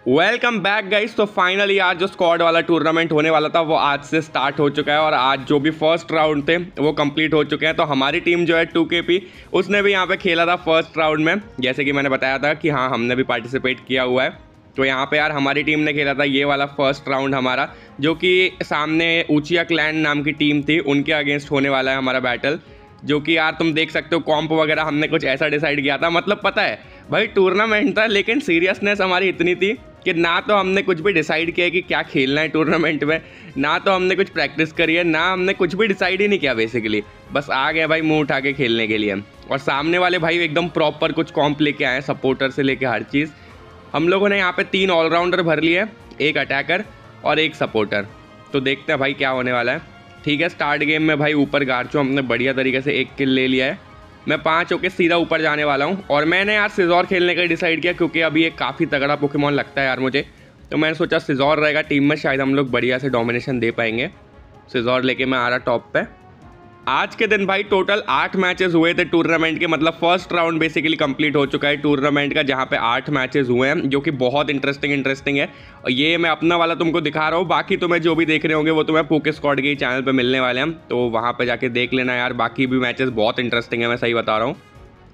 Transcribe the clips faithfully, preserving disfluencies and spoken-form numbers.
Welcome back guys. तो finally आज जो स्क्वाड वाला टूर्नामेंट होने वाला था वो आज से स्टार्ट हो चुका है और आज जो भी फर्स्ट राउंड थे वो कंप्लीट हो चुके हैं। तो हमारी टीम जो है टू के पी उसने भी यहाँ पे खेला था फर्स्ट राउंड में, जैसे कि मैंने बताया था कि हाँ हमने भी पार्टिसिपेट किया हुआ है। तो यहाँ पे यार हमारी टीम ने खेला था ये वाला फर्स्ट राउंड हमारा, जो कि सामने ऊचिया क्लैन नाम की टीम थी, उनके अगेंस्ट होने वाला है हमारा बैटल। जो कि यार तुम देख सकते हो कॉम्प वगैरह हमने कुछ ऐसा डिसाइड किया था। मतलब पता है भाई टूर्नामेंट था लेकिन सीरियसनेस हमारी इतनी थी कि ना तो हमने कुछ भी डिसाइड किया कि क्या खेलना है टूर्नामेंट में, ना तो हमने कुछ प्रैक्टिस करी है, ना हमने कुछ भी डिसाइड ही नहीं किया। बेसिकली बस आ गए भाई मुंह उठा के खेलने के लिए। और सामने वाले भाई एकदम प्रॉपर कुछ कॉम्प लेके आए हैं, सपोर्टर से लेके हर चीज़। हम लोगों ने यहाँ पे तीन ऑलराउंडर भर लिए, एक अटैकर और एक सपोर्टर। तो देखते हैं भाई क्या होने वाला है। ठीक है, स्टार्ट गेम में भाई ऊपर गार्चो हमने बढ़िया तरीके से एक किल ले लिया है। मैं पाँच होके सीधा ऊपर जाने वाला हूँ और मैंने यार सिजोर खेलने का डिसाइड किया क्योंकि अभी एक काफ़ी तगड़ा पोकेमॉन लगता है यार मुझे। तो मैंने सोचा सिजोर रहेगा टीम में, शायद हम लोग बढ़िया से डोमिनेशन दे पाएंगे। सिजोर लेके मैं आ रहा टॉप पे। आज के दिन भाई टोटल आठ मैचेस हुए थे टूर्नामेंट के, मतलब फर्स्ट राउंड बेसिकली कंप्लीट हो चुका है टूर्नामेंट का, जहाँ पे आठ मैचेस हुए हैं, जो कि बहुत इंटरेस्टिंग इंटरेस्टिंग है। और ये मैं अपना वाला तुमको दिखा रहा हूँ, बाकी तुम्हें जो भी देख रहे होंगे वो तुम्हें पोके स्क्वाड के ही चैनल पे मिलने वाले हैं, तो वहाँ पे जाके देख लेना यार। बाकी भी मैचेस बहुत इंटरेस्टिंग है, मैं सही बता रहा हूँ।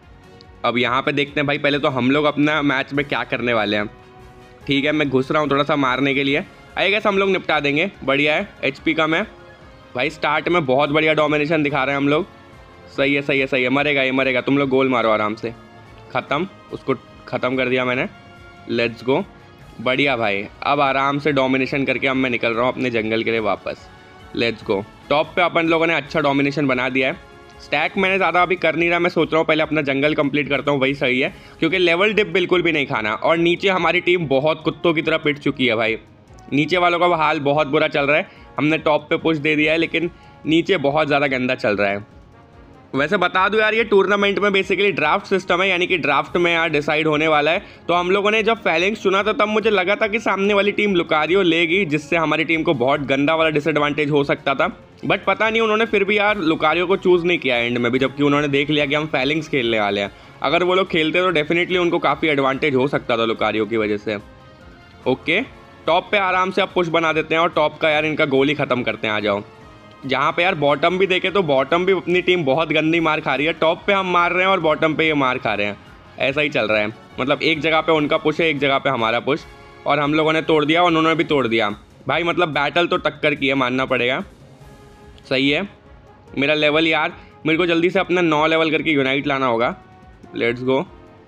अब यहाँ पे देखते हैं भाई, पहले तो हम लोग अपना मैच में क्या करने वाले हैं। ठीक है, मैं घुस रहा हूँ थोड़ा सा मारने के लिए, आई गेस हम लोग निपटा देंगे। बढ़िया है, एच पी का मैं भाई स्टार्ट में बहुत बढ़िया डोमिनेशन दिखा रहे हैं हम लोग। सही है सही है सही है, मरेगा ये मरेगा, तुम लोग गोल मारो आराम से। ख़त्म, उसको ख़त्म कर दिया मैंने। लेट्स गो, बढ़िया भाई। अब आराम से डोमिनेशन करके अब मैं निकल रहा हूँ अपने जंगल के लिए वापस। लेट्स गो, टॉप पे अपन लोगों ने अच्छा डोमिनेशन बना दिया है। स्टैक मैंने ज़्यादा अभी कर नहीं रहा, मैं सोच रहा हूँ पहले अपना जंगल कंप्लीट करता हूँ, वही सही है क्योंकि लेवल डिप बिल्कुल भी नहीं खाना। और नीचे हमारी टीम बहुत कुत्तों की तरह पिट चुकी है भाई, नीचे वालों का हाल बहुत बुरा चल रहा है। हमने टॉप पे पुश दे दिया है लेकिन नीचे बहुत ज़्यादा गंदा चल रहा है। वैसे बता दूं यार, ये टूर्नामेंट में बेसिकली ड्राफ्ट सिस्टम है, यानी कि ड्राफ्ट में यार डिसाइड होने वाला है। तो हम लोगों ने जब फैलिंग्स चुना था तब मुझे लगा था कि सामने वाली टीम लुकारियो लेगी, जिससे हमारी टीम को बहुत गंदा वाला डिसएडवांटेज हो सकता था। बट पता नहीं उन्होंने फिर भी यार लुकारियो को चूज़ नहीं किया एंड में भी, जबकि उन्होंने देख लिया कि हम फैलिंग्स खेलने वाले हैं। अगर वो लोग खेलते तो डेफिनेटली उनको काफ़ी एडवांटेज हो सकता था लुकारियो की वजह से। ओके, टॉप पे आराम से अब पुश बना देते हैं और टॉप का यार इनका गोल ही ख़त्म करते हैं। आ जाओ, जहाँ पे यार बॉटम भी देखे तो बॉटम भी अपनी टीम बहुत गंदी मार खा रही है। टॉप पे हम मार रहे हैं और बॉटम पे ये मार खा रहे हैं, ऐसा ही चल रहा है। मतलब एक जगह पे उनका पुश है, एक जगह पे हमारा पुश, और हम लोगों ने तोड़ दिया और उन्होंने भी तोड़ दिया भाई। मतलब बैटल तो टक्कर की है, मानना पड़ेगा। सही है, मेरा लेवल यार मेरे को जल्दी से अपना नौ लेवल करके यूनाइट लाना होगा। लेट्स गो,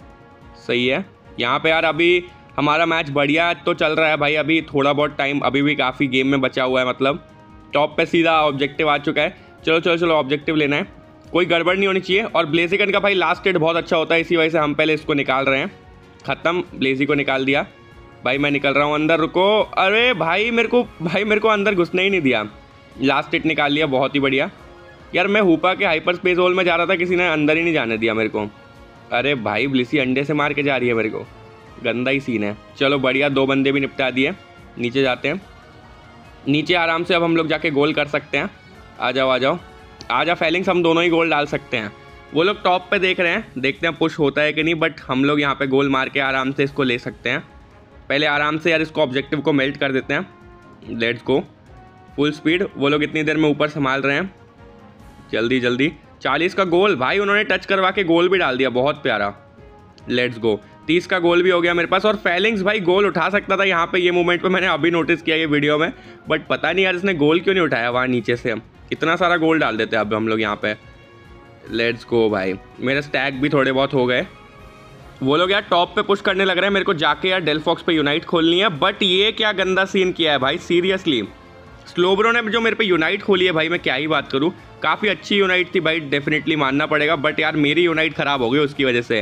सही है। यहाँ पे यार अभी हमारा मैच बढ़िया तो चल रहा है भाई, अभी थोड़ा बहुत टाइम अभी भी काफ़ी गेम में बचा हुआ है। मतलब टॉप पे सीधा ऑब्जेक्टिव आ चुका है। चलो चलो चलो ऑब्जेक्टिव लेना है, कोई गड़बड़ नहीं होनी चाहिए। और ब्लेजिकन का भाई लास्ट हिट बहुत अच्छा होता है, इसी वजह से हम पहले इसको निकाल रहे हैं। ख़त्म, ब्लेजी को निकाल दिया भाई। मैं निकल रहा हूँ अंदर, रुको। अरे भाई मेरे को भाई मेरे को अंदर घुसने ही नहीं दिया। लास्ट हिट निकाल लिया, बहुत ही बढ़िया। यार मैं हुपा के हाइपर स्पेस होल में जा रहा था, किसी ने अंदर ही नहीं जाने दिया मेरे को। अरे भाई ब्लिसी अंडे से मार के जा रही है मेरे को, गंदा ही सीन है। चलो बढ़िया, दो बंदे भी निपटा दिए। नीचे जाते हैं, नीचे आराम से अब हम लोग जाके गोल कर सकते हैं। आ जाओ आ जाओ आ जाओ फैलिंग्स, हम दोनों ही गोल डाल सकते हैं। वो लोग टॉप पे देख रहे हैं, देखते हैं पुश होता है कि नहीं, बट हम लोग यहाँ पे गोल मार के आराम से इसको ले सकते हैं। पहले आराम से यार इसको ऑब्जेक्टिव को मेल्ट कर देते हैं। Let's go, full speed. वो लोग इतनी देर में ऊपर संभाल रहे हैं, जल्दी जल्दी। चालीस का गोल भाई, उन्होंने टच करवा के गोल भी डाल दिया, बहुत प्यारा। लेट्स गो, तीस का गोल भी हो गया मेरे पास। और फैलिंग्स भाई गोल उठा सकता था यहाँ पे, ये मोमेंट पे मैंने अभी नोटिस किया ये वीडियो में, बट पता नहीं यार इसने गोल क्यों नहीं उठाया वहाँ नीचे से। हम इतना सारा गोल डाल देते अब हम लोग यहाँ पे। लेट्स गो भाई, मेरे स्टैक भी थोड़े बहुत हो गए। वो लोग यार टॉप पे पुश करने लग रहे हैं, मेरे को जाके यार डेलफॉक्स पे यूनाइट खोलनी है। बट ये क्या गंदा सीन किया है भाई, सीरियसली। स्लोब्रो ने जो मेरे पे यूनाइट खोली है भाई, मैं क्या ही बात करूँ। काफ़ी अच्छी यूनाइट थी भाई, डेफिनेटली मानना पड़ेगा, बट यार मेरी यूनाइट ख़राब हो गई उसकी वजह से।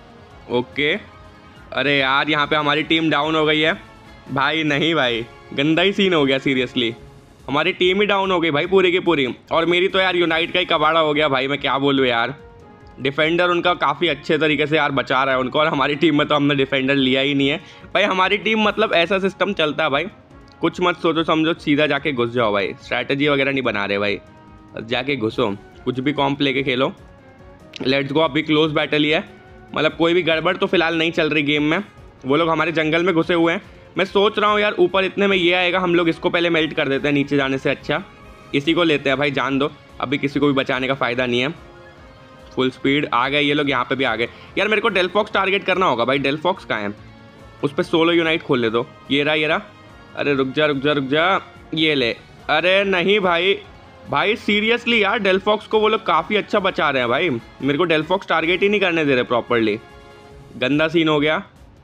ओके, अरे यार यहाँ पे हमारी टीम डाउन हो गई है भाई। नहीं भाई, गंदा ही सीन हो गया सीरियसली, हमारी टीम ही डाउन हो गई भाई पूरी की पूरी। और मेरी तो यार यूनाइट का ही कबाड़ा हो गया भाई, मैं क्या बोलूँ यार। डिफेंडर उनका काफ़ी अच्छे तरीके से यार बचा रहा है उनको, और हमारी टीम में तो हमने डिफेंडर लिया ही नहीं है भाई। हमारी टीम मतलब ऐसा सिस्टम चलता है भाई, कुछ मत सोचो समझो, सीधा जाके घुस जाओ भाई। स्ट्रैटेजी वगैरह नहीं बना रहे भाई, जाके घुसो, कुछ भी कॉम्प लेके खेलो। लेट्स गो, अभी क्लोज बैटल ही है, मतलब कोई भी गड़बड़ तो फिलहाल नहीं चल रही गेम में। वो लोग हमारे जंगल में घुसे हुए हैं, मैं सोच रहा हूँ यार ऊपर इतने में ये आएगा, हम लोग इसको पहले मेल्ट कर देते हैं नीचे जाने से अच्छा। इसी को लेते हैं भाई, जान दो, अभी किसी को भी बचाने का फ़ायदा नहीं है। फुल स्पीड आ गए ये लोग, यहाँ पे भी आ गए यार। मेरे को डेलफॉक्स टारगेट करना होगा भाई। डेलफॉक्स कहाँ है? उस पर सोलो यूनाइट खोल ले दो। ये रहा ये रहा। अरे रुक जा रुक जा रुक जा, ये ले। अरे नहीं भाई, भाई सीरियसली यार डेलफॉक्स को वो लोग काफ़ी अच्छा बचा रहे हैं भाई। मेरे को डेलफॉक्स टारगेट ही नहीं करने दे रहे प्रॉपरली। गंदा सीन हो गया।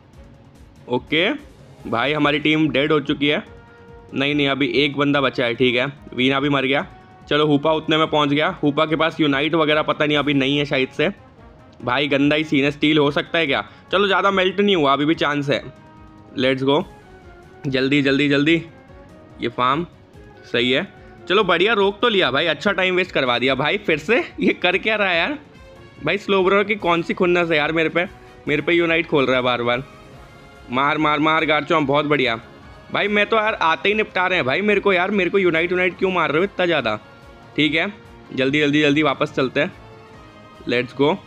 ओके भाई हमारी टीम डेड हो चुकी है। नहीं नहीं अभी एक बंदा बचा है, ठीक है। वीना भी मर गया। चलो हुपा उतने में पहुंच गया। हुपा के पास यूनाइट वगैरह पता नहीं अभी नहीं है शायद से। भाई गंदा ही सीन है। स्टील हो सकता है क्या? चलो ज़्यादा मेल्ट नहीं हुआ, अभी भी चांस है। लेट्स गो, जल्दी जल्दी जल्दी। ये फार्म सही है। चलो बढ़िया, रोक तो लिया भाई। अच्छा टाइम वेस्ट करवा दिया भाई। फिर से ये कर क्या रहा है यार भाई? स्लोब्रो की कौन सी खुन्नस है यार मेरे पे मेरे पे यूनाइट खोल रहा है बार बार। मार मार मार गार्चोम, बहुत बढ़िया भाई। मैं तो यार आते ही निपटा रहे हैं भाई मेरे को यार। मेरे को यूनाइट यूनाइट क्यों मार रहे हो इतना ज़्यादा? ठीक है जल्दी जल्दी जल्दी वापस चलते हैं। Let's go.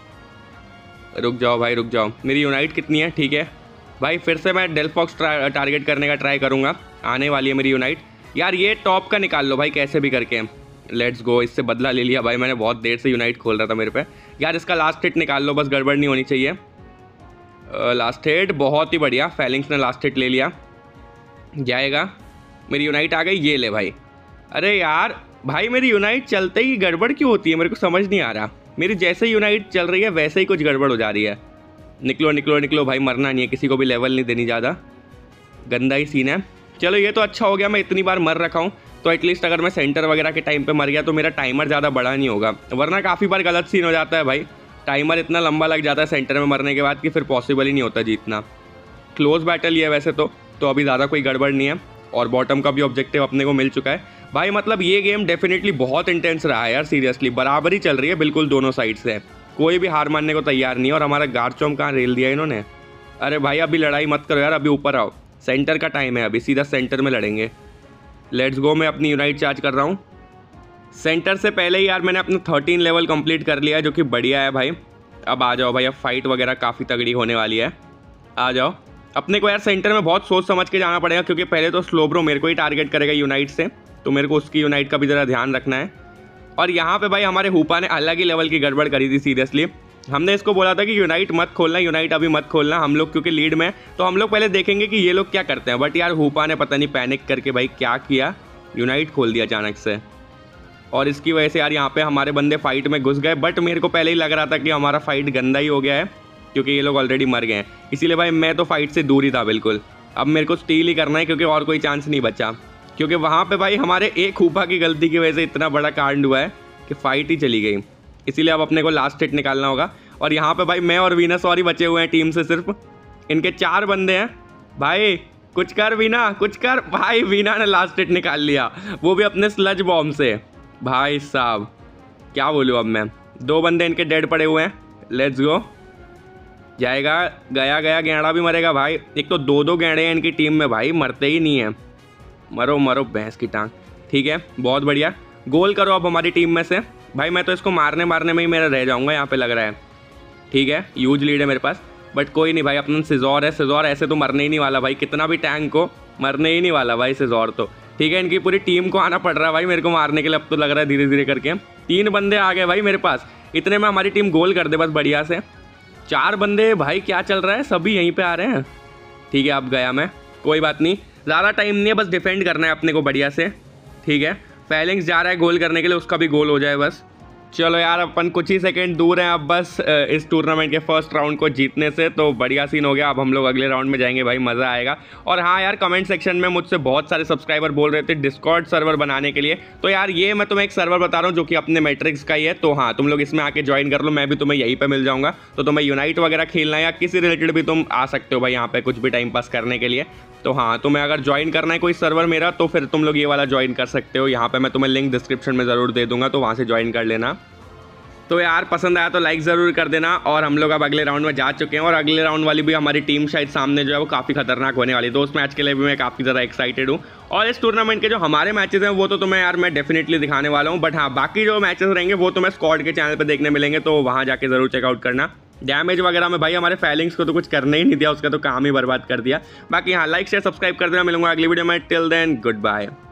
रुक जाओ भाई रुक जाओ। मेरी यूनाइट कितनी है? ठीक है भाई, फिर से मैं डेलफॉक्स टारगेट करने का ट्राई करूँगा। आने वाली है मेरी यूनाइट यार। ये टॉप का निकाल लो भाई कैसे भी करके। लेट्स गो, इससे बदला ले लिया भाई मैंने। बहुत देर से यूनाइट खोल रहा था मेरे पे यार। इसका लास्ट हिट निकाल लो बस, गड़बड़ नहीं होनी चाहिए। लास्ट हिट बहुत ही बढ़िया। फैलिंग्स ने लास्ट हिट ले लिया। जाएगा, मेरी यूनाइट आ गई। ये ले भाई। अरे यार भाई मेरी यूनाइट चलते ही गड़बड़ क्यों होती है मेरे को समझ नहीं आ रहा। मेरी जैसे ही यूनाइट चल रही है वैसे ही कुछ गड़बड़ हो जा रही है। निकलो निकलो निकलो भाई, मरना नहीं है किसी को भी, लेवल नहीं देनी ज़्यादा। गंदा ही सीन है। चलो ये तो अच्छा हो गया, मैं इतनी बार मर रखा हूँ तो एटलीस्ट अगर मैं सेंटर वगैरह के टाइम पे मर गया तो मेरा टाइमर ज़्यादा बड़ा नहीं होगा। वरना काफ़ी बार गलत सीन हो जाता है भाई। टाइमर इतना लंबा लग जाता है सेंटर में मरने के बाद कि फिर पॉसिबल ही नहीं होता जीतना। क्लोज बैटल ये है वैसे तो तो अभी ज़्यादा कोई गड़बड़ नहीं है। और बॉटम का भी ऑब्जेक्टिव अपने को मिल चुका है भाई। मतलब ये गेम डेफिनेटली बहुत इंटेंस रहा है यार। सीरियसली बराबरी चल रही है बिल्कुल दोनों साइड से। कोई भी हार मानने को तैयार नहीं है। और हमारा गार्चोम कहाँ रेल दिया इन्होंने। अरे भाई अभी लड़ाई मत करो यार, अभी ऊपर आओ। सेंटर का टाइम है अभी, सीधा सेंटर में लड़ेंगे। लेट्स गो, मैं अपनी यूनाइट चार्ज कर रहा हूँ। सेंटर से पहले ही यार मैंने अपना थर्टीन लेवल कंप्लीट कर लिया है जो कि बढ़िया है भाई। अब आ जाओ भाई, अब फाइट वगैरह काफ़ी तगड़ी होने वाली है। आ जाओ। अपने को यार सेंटर में बहुत सोच समझ के जाना पड़ेगा क्योंकि पहले तो स्लोब्रो मेरे को ही टारगेट करेगा यूनाइट से, तो मेरे को उसकी यूनाइट का भी ज़रा ध्यान रखना है। और यहाँ पे भाई हमारे हुपा ने अलग ही लेवल की गड़बड़ करी थी। सीरियसली हमने इसको बोला था कि यूनाइट मत खोलना, यूनाइट अभी मत खोलना। हम लोग क्योंकि लीड में, तो हम लोग पहले देखेंगे कि ये लोग क्या करते हैं। बट यार हुपा ने पता नहीं पैनिक करके भाई क्या किया, यूनाइट खोल दिया अचानक से। और इसकी वजह से यार यहाँ पे हमारे बंदे फाइट में घुस गए। बट मेरे को पहले ही लग रहा था कि हमारा फाइट गंदा ही हो गया है क्योंकि ये लोग ऑलरेडी मर गए हैं। इसीलिए भाई मैं तो फाइट से दूर ही था बिल्कुल। अब मेरे को स्टील ही करना है क्योंकि और कोई चांस नहीं बचा। क्योंकि वहाँ पे भाई हमारे एक हुपा की गलती की वजह से इतना बड़ा कांड हुआ है कि फाइट ही चली गई। इसीलिए अब अपने को लास्ट हिट निकालना होगा। और यहाँ पे भाई मैं और वीनस और ही बचे हुए हैं टीम से। सिर्फ इनके चार बंदे हैं भाई। कुछ कर वीना, कुछ कर भाई। वीना ने लास्ट हिट निकाल लिया, वो भी अपने स्लज बॉम्ब से। भाई साहब क्या बोलूँ अब मैं। दो बंदे इनके डेड पड़े हुए हैं। Let's go. जाएगा, गया गया। गेंडा भी मरेगा भाई। एक तो दो दो गेंडे हैं इनकी टीम में भाई, मरते ही नहीं है। मरो मरो भैंस की टांग। ठीक है बहुत बढ़िया। गोल करो अब हमारी टीम में से भाई। मैं तो इसको मारने मारने में ही मेरा रह जाऊंगा यहाँ पे लग रहा है। ठीक है ह्यूज लीड है मेरे पास, बट कोई नहीं भाई। अपना सिजोर है, सिजोर ऐसे तो मरने ही नहीं वाला भाई। कितना भी टैंक को मरने ही नहीं वाला भाई सिजोर तो। ठीक है इनकी पूरी टीम को आना पड़ रहा है भाई मेरे को मारने के लिए। अब तो लग रहा है धीरे धीरे करके तीन बंदे आ गए भाई मेरे पास। इतने में हमारी टीम गोल कर दे बस बढ़िया से। चार बंदे भाई, क्या चल रहा है, सभी यहीं पे आ रहे हैं। ठीक है अब गया मैं, कोई बात नहीं। ज़्यादा टाइम नहीं है, बस डिफेंड करना है अपने को बढ़िया से। ठीक है फैलिंग्स जा रहा है गोल करने के लिए, उसका भी गोल हो जाए बस। चलो यार अपन कुछ ही सेकंड दूर हैं अब बस इस टूर्नामेंट के फर्स्ट राउंड को जीतने से, तो बढ़िया सीन हो गया। अब हम लोग अगले राउंड में जाएंगे भाई, मज़ा आएगा। और हाँ यार कमेंट सेक्शन में मुझसे बहुत सारे सब्सक्राइबर बोल रहे थे डिस्कॉर्ड सर्वर बनाने के लिए, तो यार ये मैं तुम्हें एक सर्वर बता रहा हूँ जो कि अपने मैट्रिक्स का ही है। तो हाँ तुम लोग इसमें आके ज्वाइन कर लो, मैं भी तुम्हें यहीं पर मिल जाऊँगा। तो तुम्हें यूनाइट वगैरह खेलना है या किसी रिलेटेड भी तुम आ सकते हो भाई यहाँ पे कुछ भी टाइम पास करने के लिए। तो हाँ तुम्हें अगर ज्वाइन करना है कोई सर्वर मेरा तो फिर तुम लोग ये वाला ज्वाइन कर सकते हो। यहाँ पे मैं तुम्हें लिंक डिस्क्रिप्शन में ज़रूर दे दूँगा, तो वहाँ से ज्वाइन कर लेना। तो यार पसंद आया तो लाइक ज़रूर कर देना। और हम लोग अब अगले राउंड में जा चुके हैं और अगले राउंड वाली भी हमारी टीम शायद सामने जो है वो काफ़ी खतरनाक होने वाली है। तो उस मैच के लिए भी मैं काफ़ी ज़्यादा एक्साइटेड हूँ। और इस टूर्नामेंट के जो हमारे मैचेस हैं वो तो तुम्हें यार मैं डेफिनेटली दिखाने वाला हूँ। बट हाँ बाकी जो मैचेस रहेंगे वो तुम्हें स्क्वाड के चैनल पर देखने मिलेंगे, तो वहाँ जाके ज़रूर चेकआउट करना। डैमेज वगैरह में भाई हमारे फैलिंग्स को तो कुछ करने ही नहीं दिया, उसका तो काम ही बर्बाद कर दिया। बाकी हाँ, लाइक शेयर सब्सक्राइब कर देना। मिलूंगा अगली वीडियो में। Till then good bye.